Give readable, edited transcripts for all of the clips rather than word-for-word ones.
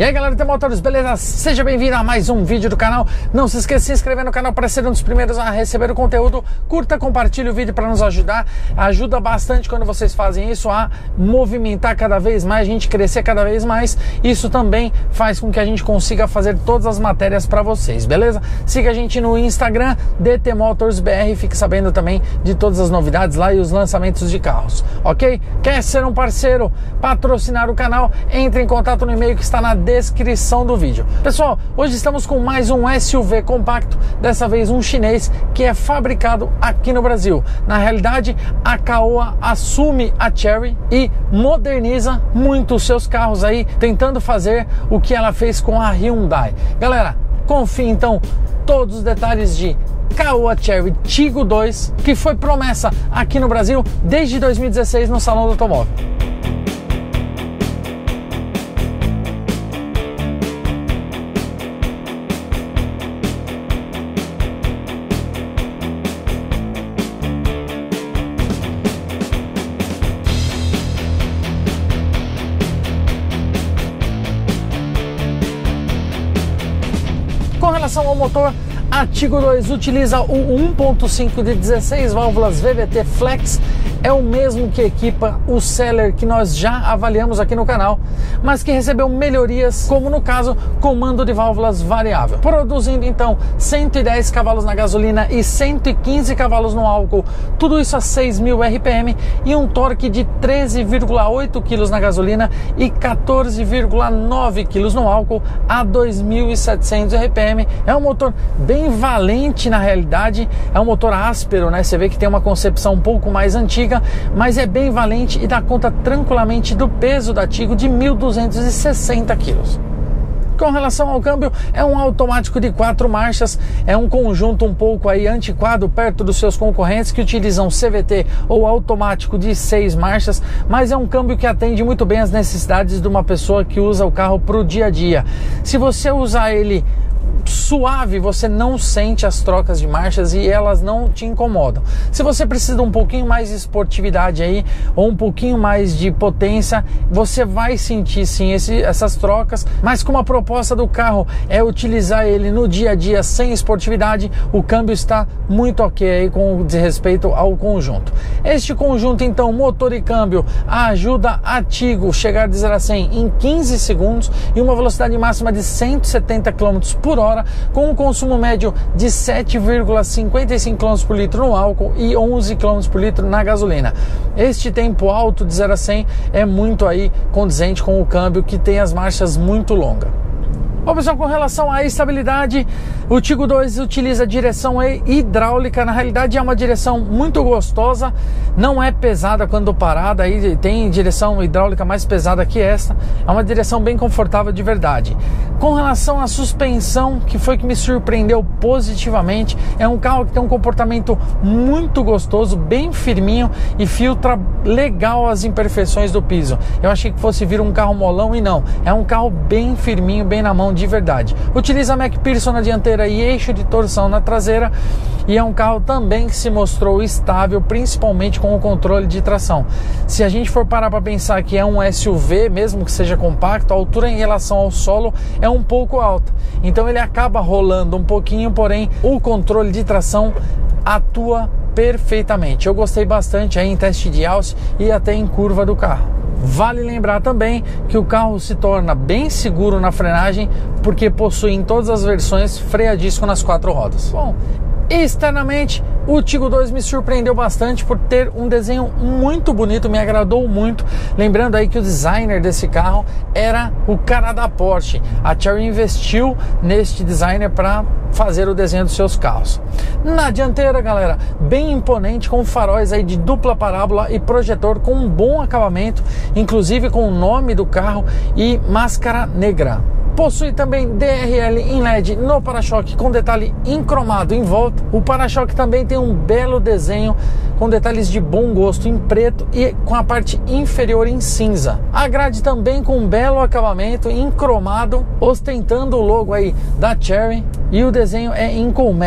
E aí galera, tem motores, beleza? Seja bem-vindo a mais um vídeo do canal. Não se esqueça de se inscrever no canal para ser um dos primeiros a receber o conteúdo. Curta, compartilhe o vídeo para nos ajudar. Ajuda bastante quando vocês fazem isso a movimentar cada vez mais, a gente crescer cada vez mais. Isso também faz com que a gente consiga fazer todas as matérias para vocês, beleza? Siga a gente no Instagram, DTMotorsBR, fique sabendo também de todas as novidades lá e os lançamentos de carros, ok? Quer ser um parceiro, patrocinar o canal? Entre em contato no e-mail que está na descrição do vídeo. Pessoal, hoje estamos com mais um SUV compacto, dessa vez um chinês que é fabricado aqui no Brasil. Na realidade, a Caoa assume a Chery e moderniza muito os seus carros aí, tentando fazer o que ela fez com a Hyundai. Galera, confie então todos os detalhes de Caoa Chery Tiggo 2, que foi promessa aqui no Brasil desde 2016 no Salão do Automóvel. Com relação ao motor, a Tiggo 2 utiliza o 1.5 de 16 válvulas VVT Flex, é o mesmo que equipa o Celery que nós já avaliamos aqui no canal, mas que recebeu melhorias, como no caso, comando de válvulas variável, produzindo então 110 cavalos na gasolina e 115 cavalos no álcool, tudo isso a 6.000 RPM e um torque de 13,8 kg na gasolina e 14,9 kg no álcool a 2.700 RPM. É um motor bem valente na realidade, é um motor áspero, né? Você vê que tem uma concepção um pouco mais antiga, mas é bem valente e dá conta tranquilamente do peso da Tiggo de 1.260 kg. Com relação ao câmbio, é um automático de 4 marchas, é um conjunto um pouco aí antiquado perto dos seus concorrentes que utilizam CVT ou automático de 6 marchas, mas é um câmbio que atende muito bem as necessidades de uma pessoa que usa o carro para o dia a dia. Se você usar ele suave, você não sente as trocas de marchas e elas não te incomodam. Se você precisa de um pouquinho mais de esportividade aí, ou um pouquinho mais de potência, você vai sentir sim essas trocas, mas como a proposta do carro é utilizar ele no dia a dia sem esportividade, o câmbio está muito ok aí com respeito ao conjunto. Este conjunto então, motor e câmbio, ajuda a Tiggo chegar de 0 a 100 em 15 segundos e uma velocidade máxima de 170 km por hora, com um consumo médio de 7,55 km por litro no álcool e 11 km por litro na gasolina. Este tempo alto de 0 a 100 é muito aí condizente com o câmbio, que tem as marchas muito longas. Bom, pessoal, com relação à estabilidade, o Tiggo 2 utiliza direção hidráulica. Na realidade é uma direção muito gostosa, não é pesada quando parada, aí tem direção hidráulica mais pesada que esta, é uma direção bem confortável de verdade. Com relação à suspensão, que foi que me surpreendeu positivamente, é um carro que tem um comportamento muito gostoso, bem firminho e filtra legal as imperfeições do piso. Eu achei que fosse vir um carro molão e não, é um carro bem firminho, bem na mão de verdade. Utiliza MacPherson na dianteira e eixo de torção na traseira, e é um carro também que se mostrou estável, principalmente com o controle de tração. Se a gente for parar para pensar que é um SUV, mesmo que seja compacto, a altura em relação ao solo é um pouco alta, então ele acaba rolando um pouquinho, porém o controle de tração atua perfeitamente. Eu gostei bastante aí em teste de alce e até em curva do carro. Vale lembrar também que o carro se torna bem seguro na frenagem, porque possui em todas as versões freio a disco nas 4 rodas. Bom, externamente, o Tiggo 2 me surpreendeu bastante por ter um desenho muito bonito, me agradou muito. Lembrando aí que o designer desse carro era o cara da Porsche. A Chery investiu neste designer para fazer o desenho dos seus carros. Na dianteira, galera, bem imponente, com faróis aí de dupla parábola e projetor com um bom acabamento, inclusive com o nome do carro e máscara negra. Possui também DRL em LED no para-choque com detalhe em cromado em volta. O para-choque também tem um belo desenho com detalhes de bom gosto em preto e com a parte inferior em cinza. A grade também com um belo acabamento em cromado, ostentando o logo aí da Chery, e o desenho é em colmeia.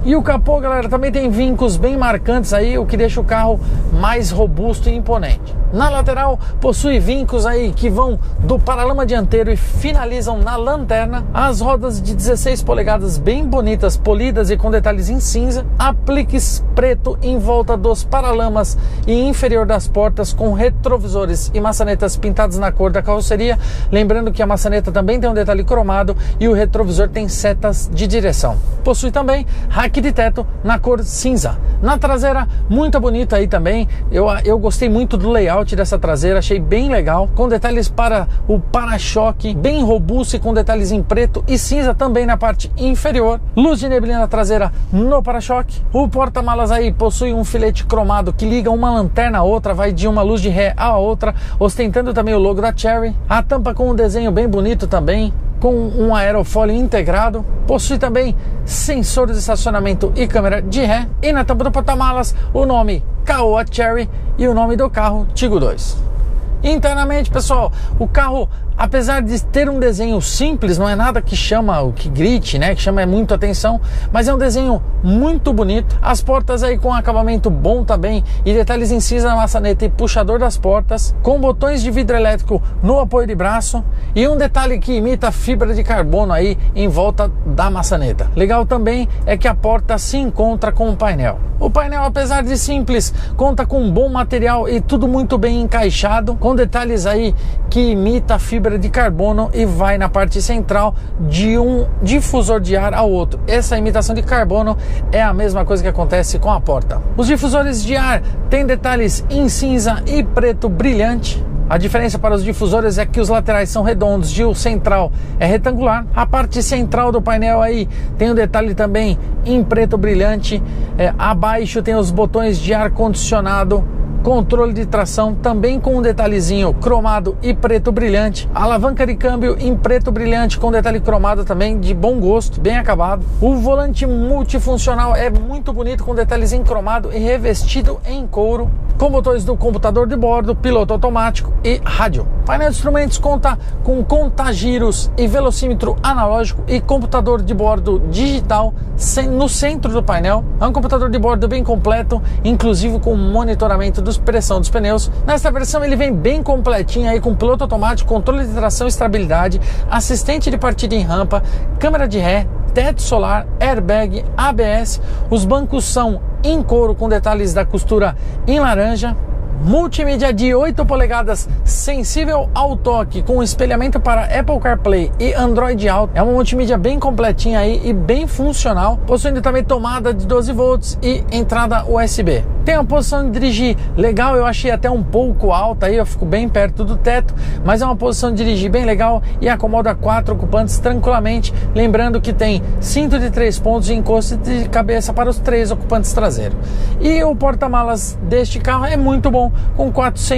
E o capô, galera, também tem vincos bem marcantes aí, o que deixa o carro mais robusto e imponente. Na lateral possui vincos aí que vão do paralama dianteiro e finalizam na lanterna. As rodas de 16 polegadas bem bonitas, polidas e com detalhes em cinza. Apliques preto em volta dos paralamas e inferior das portas, com retrovisores e maçanetas pintadas na cor da carroceria. Lembrando que a maçaneta também tem um detalhe cromado e o retrovisor tem setas de direção. Possui também rack de teto na cor cinza. Na traseira, muito bonita aí também. Eu gostei muito do layout dessa traseira, achei bem legal, com detalhes para o para-choque, bem robusto e com detalhes em preto e cinza também na parte inferior. Luz de neblina traseira no para-choque. O porta-malas aí possui um filete cromado que liga uma lanterna a outra, vai de uma luz de ré a outra, ostentando também o logo da Chery. A tampa com um desenho bem bonito também, com um aerofólio integrado. Possui também sensor de estacionamento e câmera de ré. E na tampa do porta-malas o nome Caoa Chery e o nome do carro Tiggo 2. Internamente, pessoal, o carro, apesar de ter um desenho simples, não é nada que chama, o que grite, né, que chama muito atenção, mas é um desenho muito bonito. As portas aí com acabamento bom também e detalhes em cinza na maçaneta e puxador das portas, com botões de vidro elétrico no apoio de braço e um detalhe que imita fibra de carbono aí em volta da maçaneta. Legal também é que a porta se encontra com o painel. O painel, apesar de simples, conta com um bom material e tudo muito bem encaixado, com detalhes aí que imita a fibra de carbono e vai na parte central de um difusor de ar ao outro. Essa imitação de carbono é a mesma coisa que acontece com a porta. Os difusores de ar têm detalhes em cinza e preto brilhante. A diferença para os difusores é que os laterais são redondos e o central é retangular. A parte central do painel aí tem um detalhe também em preto brilhante. Abaixo tem os botões de ar-condicionado, controle de tração também com um detalhezinho cromado e preto brilhante, alavanca de câmbio em preto brilhante com detalhe cromado também de bom gosto, bem acabado. O volante multifuncional é muito bonito com detalhes em cromado e revestido em couro, com botões do computador de bordo, piloto automático e rádio. O painel de instrumentos conta com contagiros e velocímetro analógico e computador de bordo digital no centro do painel. É um computador de bordo bem completo, inclusive com monitoramento de pressão dos pneus. Nesta versão ele vem bem completinho aí, com piloto automático, controle de tração e estabilidade, assistente de partida em rampa, câmera de ré, teto solar, airbag, ABS. Os bancos são em couro com detalhes da costura em laranja. Multimídia de 8 polegadas sensível ao toque, com espelhamento para Apple CarPlay e Android Auto. É uma multimídia bem completinha aí e bem funcional, possuindo também tomada de 12 volts e entrada USB. Tem uma posição de dirigir legal, eu achei até um pouco alta aí, eu fico bem perto do teto, mas é uma posição de dirigir bem legal e acomoda 4 ocupantes tranquilamente, lembrando que tem cinto de 3 pontos e encosto de cabeça para os 3 ocupantes traseiros. E o porta-malas deste carro é muito bom, com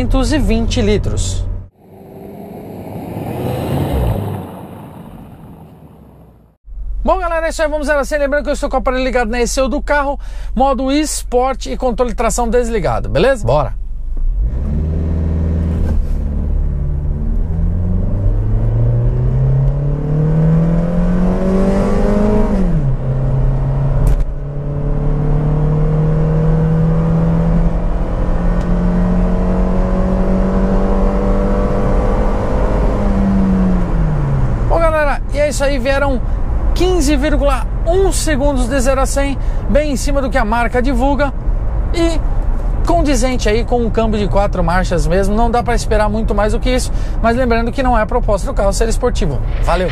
420 litros. Bom, galera, é isso aí, vamos ver assim. Lembrando que eu estou com o aparelho ligado na ECU do carro, modo Sport e controle de tração desligado, beleza? Bora! Bom, galera, e é isso aí, vieram 15,1 segundos de 0 a 100, bem em cima do que a marca divulga e condizente aí com um câmbio de 4 marchas mesmo. Não dá para esperar muito mais do que isso, mas lembrando que não é a proposta do carro ser esportivo. Valeu!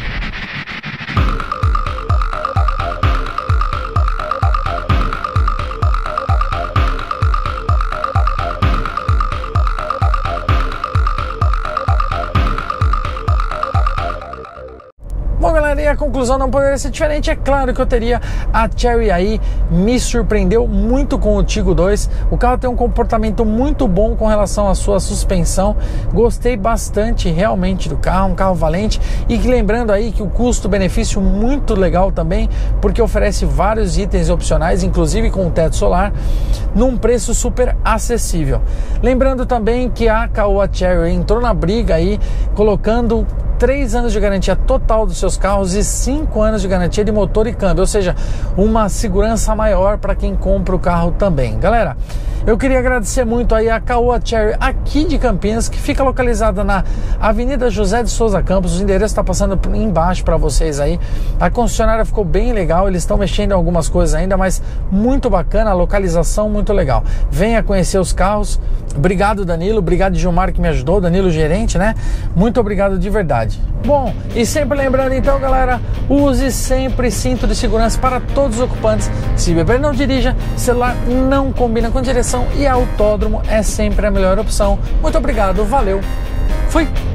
Bom, galera, e a conclusão não poderia ser diferente. É claro que eu teria a Chery aí, me surpreendeu muito com o Tiggo 2. O carro tem um comportamento muito bom com relação à sua suspensão. Gostei bastante realmente do carro, um carro valente. E lembrando aí que o custo-benefício muito legal também, porque oferece vários itens opcionais, inclusive com o teto solar, num preço super acessível. Lembrando também que a Caoa Chery entrou na briga aí, colocando 3 anos de garantia total dos seus carros e 5 anos de garantia de motor e câmbio, ou seja, uma segurança maior para quem compra o carro também. Galera, eu queria agradecer muito aí a Caoa Chery aqui de Campinas, que fica localizada na Avenida José de Souza Campos. O endereço está passando embaixo para vocês aí. A concessionária ficou bem legal, eles estão mexendo em algumas coisas ainda, mas muito bacana, a localização muito legal. Venha conhecer os carros. Obrigado, Danilo, obrigado, Gilmar, que me ajudou, Danilo, gerente, né? Muito obrigado de verdade. Bom, e sempre lembrando então, galera, use sempre cinto de segurança para todos os ocupantes. Se beber, não dirija, celular não combina com direção e autódromo é sempre a melhor opção. Muito obrigado, valeu, fui!